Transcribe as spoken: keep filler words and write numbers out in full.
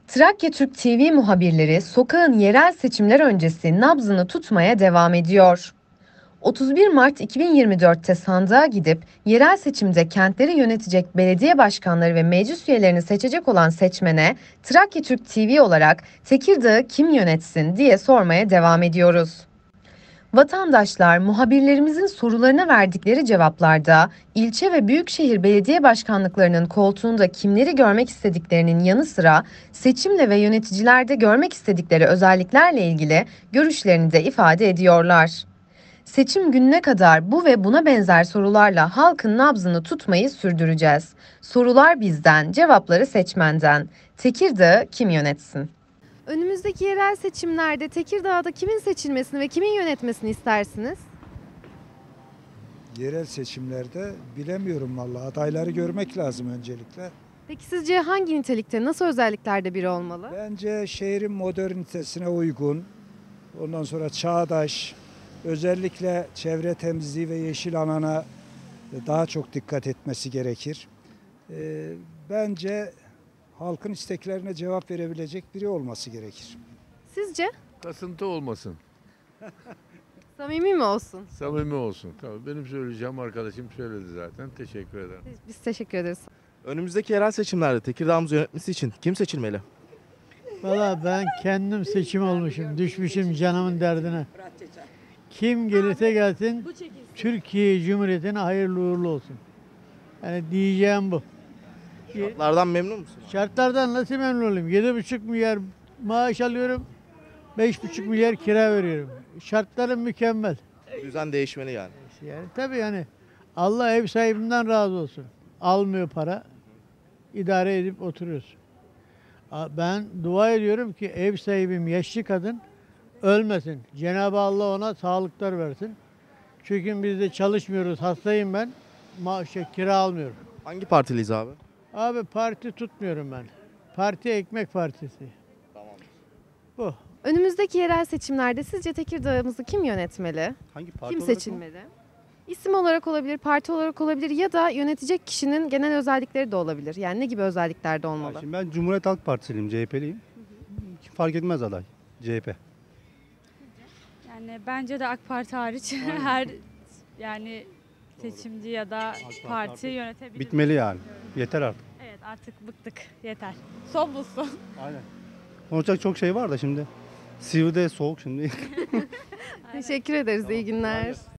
Trakya Türk T V muhabirleri sokağın yerel seçimler öncesi nabzını tutmaya devam ediyor. otuz bir Mart iki bin yirmi dörtte sandığa gidip yerel seçimde kentleri yönetecek belediye başkanları ve meclis üyelerini seçecek olan seçmene Trakya Türk T V olarak Tekirdağ'ı kim yönetsin diye sormaya devam ediyoruz. Vatandaşlar muhabirlerimizin sorularına verdikleri cevaplarda ilçe ve büyükşehir belediye başkanlıklarının koltuğunda kimleri görmek istediklerinin yanı sıra seçimle ve yöneticilerde görmek istedikleri özelliklerle ilgili görüşlerini de ifade ediyorlar. Seçim gününe kadar bu ve buna benzer sorularla halkın nabzını tutmayı sürdüreceğiz. Sorular bizden, cevapları seçmenden. Tekirdağ'ı kim yönetsin? Önümüzdeki yerel seçimlerde Tekirdağ'da kimin seçilmesini ve kimin yönetmesini istersiniz? Yerel seçimlerde bilemiyorum vallahi. Adayları görmek lazım öncelikle. Peki sizce hangi nitelikte, nasıl özelliklerde biri olmalı? Bence şehrin modernitesine uygun, ondan sonra çağdaş, özellikle çevre temizliği ve yeşil alana daha çok dikkat etmesi gerekir. Ee, bence halkın isteklerine cevap verebilecek biri olması gerekir. Sizce? Kasıntı olmasın, Samimi mi olsun? samimi olsun. Tabii benim söyleyeceğim arkadaşım söyledi zaten. Teşekkür ederim. Biz teşekkür ederiz. Önümüzdeki yerel seçimlerde Tekirdağ'ımızı yönetmesi için kim seçilmeli? Valla ben kendim seçim olmuşum, düşmüşüm canımın derdine. Kim gelirse gelsin Türkiye Cumhuriyeti'ne hayırlı uğurlu olsun. Yani diyeceğim bu. Şartlardan memnun musun? Şartlardan nasıl memnun olayım? yedi buçuk milyar maaş alıyorum, beş buçuk milyar kira veriyorum. Şartlarım mükemmel. Düzen değişmeli yani. Yani tabii yani Allah ev sahibinden razı olsun. Almıyor para, idare edip oturuyoruz. A- Ben dua ediyorum ki ev sahibim yaşlı kadın ölmesin. Cenab-ı Allah ona sağlıklar versin. Çünkü biz de çalışmıyoruz, hastayım ben. Maaş, şey, kira almıyorum. Hangi partiliyiz abi? Abi parti tutmuyorum ben. Parti ekmek partisi. Bu. Önümüzdeki yerel seçimlerde sizce Tekirdağ'ımızı kim yönetmeli? Hangi parti Kim olarak mı? seçilmeli? İsim olarak olabilir, parti olarak olabilir ya da yönetecek kişinin genel özellikleri de olabilir. Yani ne gibi özelliklerde Ya olmalı? Şimdi ben Cumhuriyet Halk Partisiliyim, C H P'liyim. Fark etmez aday, C H P. Yani bence de AK Parti hariç her yani seçimci ya da Parti parti artık yönetebilir. Bitmeli yani. Yeter artık. Evet, artık bıktık. Yeter. Son bulsun. Aynen. Konuşacak çok şey var da şimdi. Sivri'de soğuk şimdi. Teşekkür ederiz. İyi günler.